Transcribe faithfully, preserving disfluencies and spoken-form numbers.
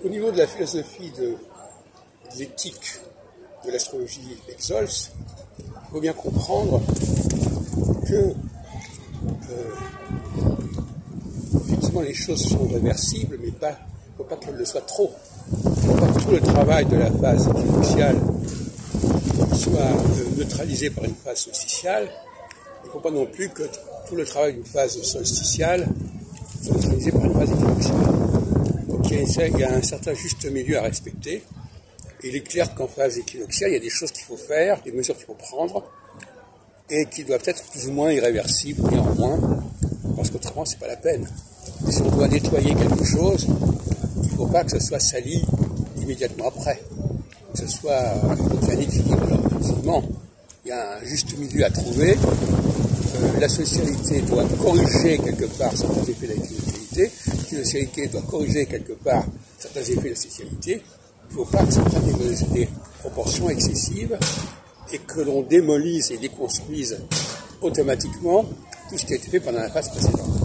Au niveau de la philosophie de, de l'éthique de l'astrologie Exols, il faut bien comprendre que euh, effectivement les choses sont réversibles, mais pas, il ne faut pas qu'elles le soient trop. Il ne faut pas que tout le travail de la phase équinoctiale soit euh, neutralisé par une phase solsticiale. Il ne faut pas non plus que tout le travail d'une phase solsticiale soit neutralisé par une phase équinoctiale. Donc il y, a, il y a un certain juste milieu à respecter. Et il est clair qu'en phase équinoctiale, il y a des choses qu'il faut faire, des mesures qu'il faut prendre, et qui doivent être plus ou moins irréversibles néanmoins, parce qu'autrement c'est pas la peine. Et si on doit nettoyer quelque chose, il ne faut pas que ce soit sali immédiatement après, que ce soit un équilibre. Alors effectivement, il y a un juste milieu à trouver. Euh, la socialité doit corriger quelque part certains effets de la équinoctialité, la socialité doit corriger quelque part certains effets de la socialité. Il ne faut pas que ça prenne des, des proportions excessives et que l'on démolisse et déconstruise automatiquement tout ce qui a été fait pendant la phase précédente.